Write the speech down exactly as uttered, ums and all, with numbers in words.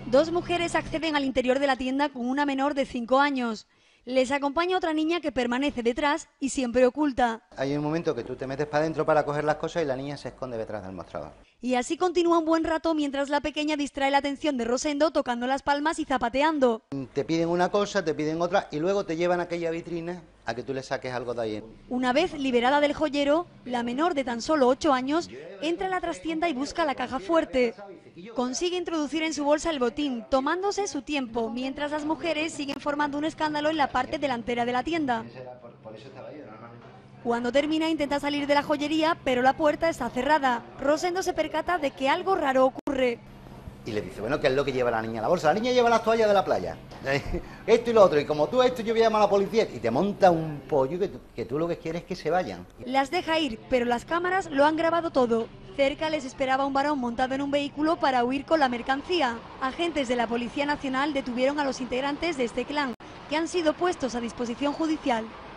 Dos mujeres acceden al interior de la tienda con una menor de cinco años. Les acompaña otra niña que permanece detrás y siempre oculta. Hay un momento que tú te metes para adentro para coger las cosas y la niña se esconde detrás del mostrador. Y así continúa un buen rato mientras la pequeña distrae la atención de Rosendo tocando las palmas y zapateando. Te piden una cosa, te piden otra y luego te llevan a aquella vitrina a que tú le saques algo de ahí. Una vez liberada del joyero, la menor de tan solo ocho años entra en la trastienda y busca la caja fuerte. Consigue introducir en su bolsa el botín, tomándose su tiempo, mientras las mujeres siguen formando un escándalo en la parte delantera de la tienda. Cuando termina intenta salir de la joyería, pero la puerta está cerrada. Rosendo se percata de que algo raro ocurre. Y le dice, bueno, ¿qué es lo que lleva la niña en la bolsa? La niña lleva las toallas de la playa. Esto y lo otro. Y como tú esto, yo voy a llamar a la policía. Y te monta un pollo que tú, que tú lo que quieres es que se vayan. Las deja ir, pero las cámaras lo han grabado todo. Cerca les esperaba un varón montado en un vehículo para huir con la mercancía. Agentes de la Policía Nacional detuvieron a los integrantes de este clan, que han sido puestos a disposición judicial.